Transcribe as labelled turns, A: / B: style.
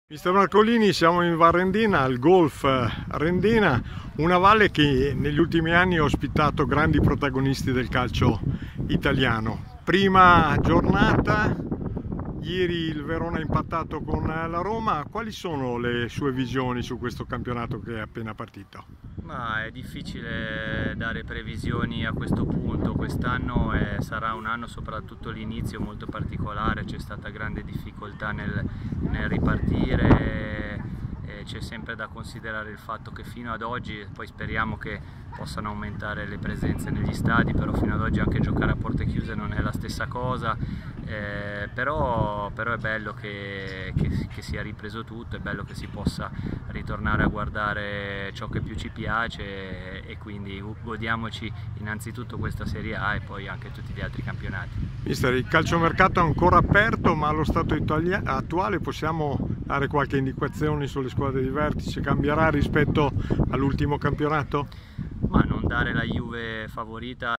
A: Mister Marcolini, siamo in Val Rendina, al Golf Rendina, una valle che negli ultimi anni ha ospitato grandi protagonisti del calcio italiano. Prima giornata, ieri il Verona ha impattato con la Roma. Quali sono le sue visioni su questo campionato che è appena partito?
B: Ma è difficile dare previsioni a questo punto. Quest'anno sarà un anno, soprattutto l'inizio, molto particolare. C'è stata grande difficoltà nel ripartire. C'è sempre da considerare il fatto che fino ad oggi, poi speriamo che possano aumentare le presenze negli stadi, però fino ad oggi anche giocare a porte chiuse non è la stessa cosa. Però è bello che sia ripreso tutto, è bello che si possa ritornare a guardare ciò che più ci piace e quindi godiamoci innanzitutto questa Serie A e poi anche tutti gli altri campionati.
A: Mister, il calciomercato è ancora aperto, ma allo stato attuale possiamo dare qualche indicazione sulle squadre di vertice? Cambierà rispetto all'ultimo campionato?
B: Ma non dare la Juve favorita